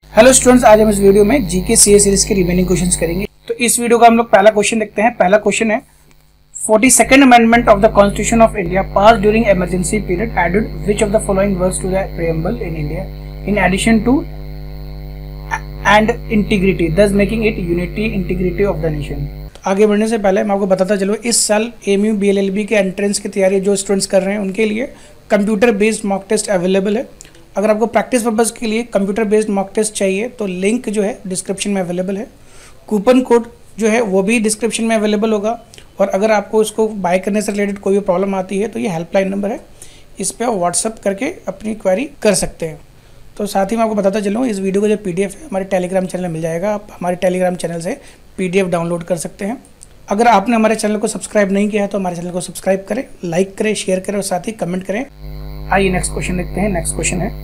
Hello students, आज हम इस वीडियो में जीके सीए सीरीज के रिमेनिंग क्वेश्चंस करेंगे। तो इस वीडियो का हम लोग पहला क्वेश्चन देखते हैं। पहला क्वेश्चन है 42nd amendment of the constitution of India pass during emergency period added which of the following words to the preamble in India in addition to and integrity thus making it unity integrity of the nation. आगे बढ़ने से पहले मैं आपको बताता चलो, इस साल एमयू बीएलएलबी के एंट्रेंस की तैयारी जो स्टूडेंट्स कर रहे हैं उनके लिए computer based mock test available है। अगर आपको प्रैक्टिस पर्पज़ के लिए कंप्यूटर बेस्ड मॉक टेस्ट चाहिए तो लिंक जो है डिस्क्रिप्शन में अवेलेबल है। कूपन कोड जो है वो भी डिस्क्रिप्शन में अवेलेबल होगा। और अगर आपको इसको बाय करने से रिलेटेड कोई भी प्रॉब्लम आती है तो ये हेल्पलाइन नंबर है, इस पर व्हाट्सअप करके अपनी क्वेरी कर सकते हैं। तो साथ ही मैं आपको बताता चलूँ, इस वीडियो का जो PDF है हमारे टेलीग्राम चैनल में मिल जाएगा। आप हमारे टेलीग्राम चैनल से PDF डाउनलोड कर सकते हैं। अगर आपने हमारे चैनल को सब्सक्राइब नहीं किया है तो हमारे चैनल को सब्सक्राइब करें, लाइक करें, शेयर करें और साथ ही कमेंट करें। आइए नेक्स्ट क्वेश्चन देखते हैं। नेक्स्ट क्वेश्चन है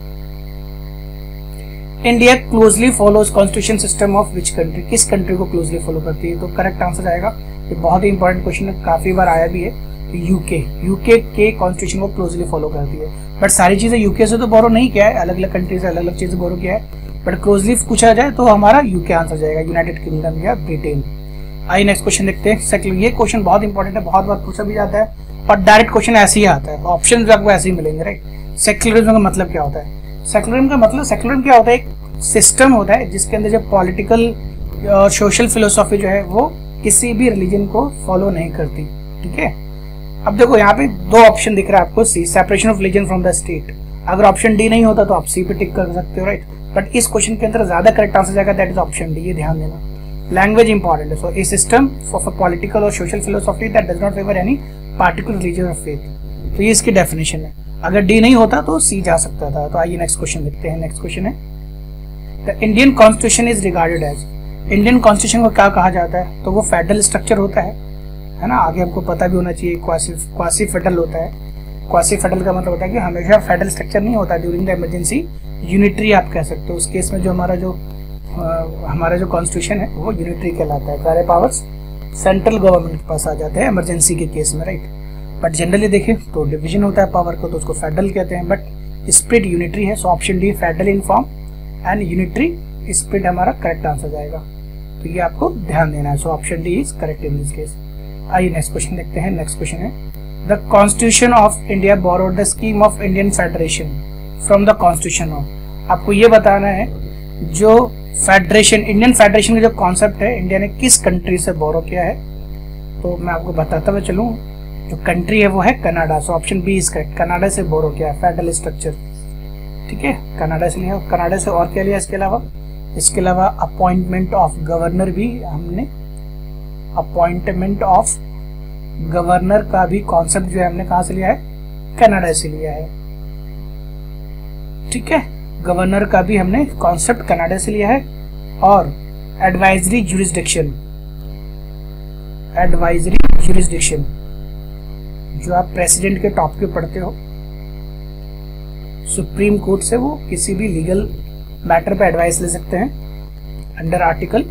India closely follows constitution system of which country. किस कंट्री को क्लोजली फॉलो करती है? तो करेक्ट आंसर आएगा, ये बहुत ही इंपॉर्टेंट क्वेश्चन है, काफी बार आया भी है। यूके के कॉन्स्टिट्यूशन को क्लोजली फॉलो करती है। बट सारी चीजें यूके से तो बोरो नहीं किया है, अलग अलग कंट्री से अलग अलग चीजें बोरो किया है। बट क्लोजली पूछा जाए तो हमारा यूके आंसर जाएगा, यूनाइटेड किंगडम या ब्रिटेन। आइए नेक्स्ट क्वेश्चन देखते हैं। ये क्वेश्चन बहुत इंपॉर्टेंट है, बहुत बार पूछा भी जाता है और डायरेक्ट क्वेश्चन ऐसे ही आता है, ऑप्शन भी आपको ऐसे ही मिलेंगे, राइट। सेक्युलरिज्म का मतलब क्या होता है? सेक्युलरिज्म क्या होता है? एक सिस्टम होता है जिसके अंदर जो पॉलिटिकल और सोशल फिलोसॉफी जो है वो किसी भी रिलीजन को फॉलो नहीं करती, ठीक है। अब देखो यहाँ पे दो ऑप्शन दिख रहा है आपको, C separation of religion from the state. अगर ऑप्शन डी नहीं होता तो आप सी पे टिक कर सकते हो, राइट। बट इस क्वेश्चन के अंदर ज्यादा करेक्ट आंसर जाएगा, दैट इज ऑप्शन डी, ये ध्यान देना। लैंग्वेज इंपॉर्टेंट है। So a system for political और social philosophy that does not favour any particular religion और फेथ। तो ये इसकी डेफिनेशन है। अगर डी नहीं होता तो सी जा सकता था। तो आइए नेक्स्ट क्वेश्चन देखते हैं। नेक्स्ट क्वेश्चन है the Indian constitution is regarded as. Indian constitution को क्या कहा जाता है? तो वो फेडरल स्ट्रक्चर होता है ना। आगे हमको पता भी होना चाहिए, क्वासी फेडरल होता है। क्वासी फेडरल का मतलब होता है कि हमेशा फेडरल स्ट्रक्चर नहीं होता, ड्यूरिंग द इमरजेंसी यूनिटरी आप कह सकते हो। उस केस में जो हमारा जो कॉन्स्टिट्यूशन है वो यूनिटरी कहलाता है। सारे पावर्स सेंट्रल गवर्नमेंट के पास आ जाते हैं इमरजेंसी के केस में, राइट। बट जनरली देखें तो डिवीजन होता है पावर को, तो उसको फेडरल कहते हैं। बट स्प्लिट यूनिटरी है। So option D federal in form and unitary split हमारा करेक्ट आंसर जाएगा। तो ये आपको ध्यान देना है। So option D is correct in this case. आइए नेक्स्ट क्वेश्चन देखते हैं। नेक्स्ट क्वेश्चन है the constitution of India borrowed the scheme of Indian federation from the constitution of. आपको ये बताना है जो फेडरेशन, इंडियन फेडरेशन का जो कॉन्सेप्ट है इंडिया ने किस कंट्री से बोरो किया है। तो मैं आपको बताता हुआ चलूँ, जो कंट्री है वो है Canada. So option B is correct, Canada से बोरो किया है फेडरल स्ट्रक्चर, ठीक है। कनाडा से लिया। कनाडा से और क्या लिया इसके अलावा अपॉइंटमेंट ऑफ गवर्नर भी हमने, अपॉइंटमेंट ऑफ गवर्नर का भी कॉन्सेप्ट जो है हमने कहां से लिया है? कनाडा से लिया है, ठीक है। गवर्नर का भी हमने कॉन्सेप्ट कनाडा से लिया है। और एडवाइजरी जुरिस्डिक्शन जो आप प्रेसिडेंट के टॉप के पढ़ते हो, सुप्रीम कोर्ट से वो किसी भी लीगल मैटर पे एडवाइस ले सकते हैं अंडर आर्टिकल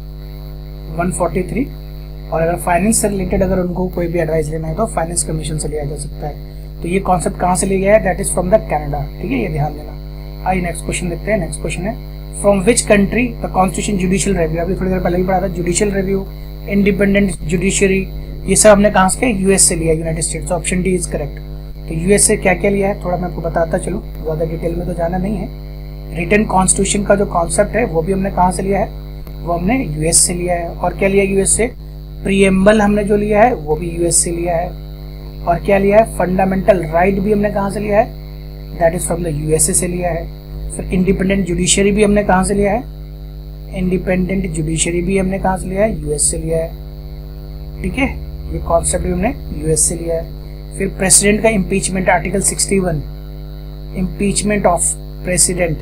143। और अगर फाइनेंस से रिलेटेड अगर उनको कोई भी एडवाइस लेना है तो फाइनेंस कमीशन से लिया जा सकता है। तो ये कॉन्सेप्ट कहाँ से लिया गया है? That is from the Canada, ठीक है, ये ध्यान देना। आइए नेक्स्ट क्वेश्चन देखते हैं। नेक्स्ट क्वेश्चन है from which country the constitution judicial review. अभी थोड़ी देर पहले भी पढ़ा था, जुडिशियल रिव्यू, इंडिपेंडेंट जुडिशरी, ये सब हमने कहाँ से? यूएस से लिया, United States. Option D is correct. तो यूएस से क्या क्या लिया है थोड़ा मैं आपको बताता चलूँ, ज़्यादा डिटेल में तो जाना नहीं है। रिटन कॉन्स्टिट्यूशन का जो कॉन्सेप्ट है वो भी हमने कहाँ से लिया है? वो हमने यूएस से लिया है। और क्या लिया यूएस से? प्रीएम्बल हमने जो लिया है वो भी यूएस से लिया है। और क्या लिया है? फंडामेंटल राइट भी हमने कहाँ से लिया है? That is from the USA से लिया है। फिर इंडिपेंडेंट जुडिशरी भी हमने कहाँ से लिया है? इंडिपेंडेंट जुडिशरी भी हमने कहाँ से लिया है? यूएस से लिया है, ठीक है। ये कॉन्सेप्ट भी हमने यूएस से लिया है। फिर प्रेसिडेंट का impeachment, article 61, impeachment of president,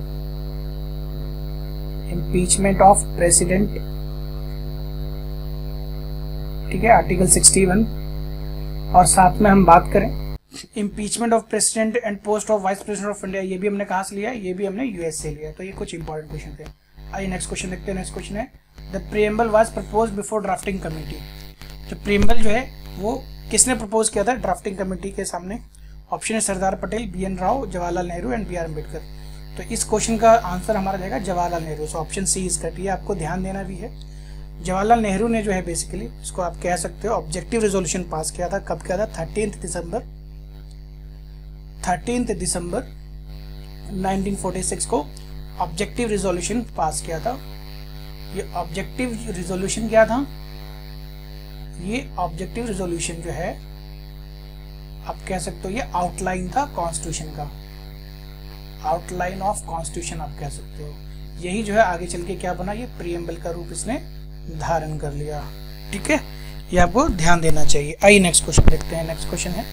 ठीक है, आर्टिकल 61। और साथ में हम बात करें impeachment of president and post of vice president of India, ये भी हमने कहाँ से लिया है? ये भी हमने यूएस से लिया है। तो ये कुछ इंपॉर्टेंट क्वेश्चन थे। आइए नेक्स्ट क्वेश्चन देखते हैं। नेक्स्ट क्वेश्चन है the preamble was proposed before drafting committee. तो प्रीएम्बल जो है वो किसने प्रपोज किया था ड्राफ्टिंग कमेटी के सामने? ऑप्शन है Sardar Patel, BN Rao, Jawaharlal Nehru and BR Ambedkar. तो इस क्वेश्चन का आंसर हमारा जाएगा Jawaharlal Nehru. So option C is correct. ये आपको ध्यान देना भी है। जवाहरलाल नेहरू ने जो है बेसिकली इसको आप कह सकते हो ऑब्जेक्टिव रेजोल्यूशन पास किया था। कब किया था? 13 दिसंबर 1946 को ऑब्जेक्टिव रेजोल्यूशन पास किया था। ये ऑब्जेक्टिव रेजोल्यूशन क्या था? ये ऑब्जेक्टिव रेजोल्यूशन जो है आप कह सकते हो ये आउटलाइन था कॉन्स्टिट्यूशन का, आउटलाइन ऑफ कॉन्स्टिट्यूशन आप कह सकते हो। यही जो है आगे चल के क्या बना? ये प्रीएम्बल का रूप इसने धारण कर लिया। ठीक है, ये आपको ध्यान देना चाहिए। आइए नेक्स्ट क्वेश्चन देखते हैं। नेक्स्ट क्वेश्चन है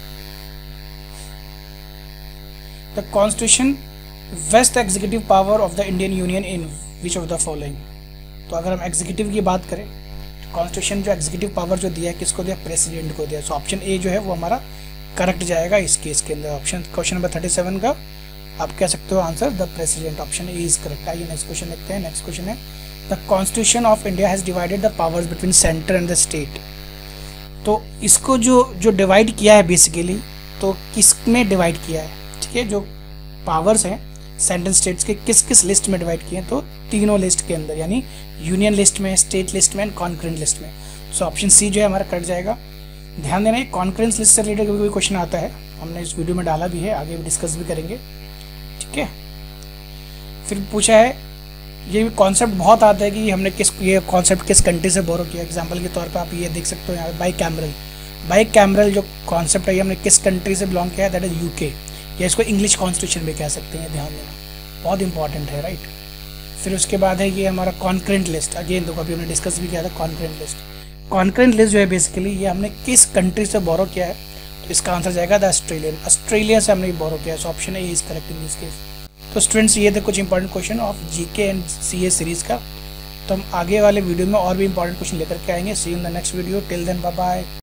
the constitution vest executive power of the Indian union in which of the following. तो अगर हम एग्जीक्यूटिव की बात करें तो कॉन्स्टिट्यूशन जो एग्जीक्यूटिव पावर जो दिया है किसको दिया? प्रेसिडेंट को दिया। सो ऑप्शन ए जो है वो हमारा करेक्ट जाएगा इस केस के अंदर। ऑप्शन क्वेश्चन नंबर 37 का आप कह सकते हो answer the president. Option A is correct. आइए नेक्स्ट क्वेश्चन देखते हैं। नेक्स्ट क्वेश्चन है the constitution of India has divided the powers between centre and the state. तो इसको जो डिवाइड किया है बेसिकली, तो किसने डिवाइड किया है? ठीक है, जो पावर्स हैं सेंट्रल स्टेट्स के किस किस लिस्ट में डिवाइड किए हैं? तो तीनों लिस्ट के अंदर, यानी यूनियन लिस्ट में, स्टेट लिस्ट में एंड कॉन्करेंट लिस्ट में। सो ऑप्शन सी जो है हमारा कट जाएगा। ध्यान देना, कॉन्करेंस लिस्ट से रिलेटेड कोई क्वेश्चन आता है, हमने इस वीडियो में डाला भी है, आगे भी डिस्कस भी करेंगे। ठीक है, फिर पूछा है, ये भी कॉन्सेप्ट बहुत आता है कि हमने ये कॉन्सेप्ट किस कंट्री से बोरो किया। एग्जांपल के तौर पे आप ये देख सकते हो यहाँ बाई कैमरल जो कॉन्सेप्ट है हमने किस कंट्री से बिलोंग किया है? दैट इज यूके, या इसको इंग्लिश कॉन्स्टिट्यूशन भी कह सकते हैं। ध्यान देना, बहुत इंपॉर्टेंट है, राइट। फिर उसके बाद है ये हमारा कॉन्करेंट लिस्ट। अगेन देखो अभी हमने डिस्कस भी किया था कॉन्करेंट लिस्ट। कॉन्करेंट लिस्ट जो है बेसिकली ये हमने किस कंट्री से बोरो किया है? तो इसका आंसर जाएगा द ऑस्ट्रेलियन। ऑस्ट्रेलिया से हमने बोरो किया है। So option A is correct in this case. तो स्टूडेंट्स ये थे कुछ important question of GK and CA series का। तो हम आगे वाले वीडियो में और भी इंपॉर्टेंट क्वेश्चन लेकर के आएंगे। See you in the next video. Till then bye bye.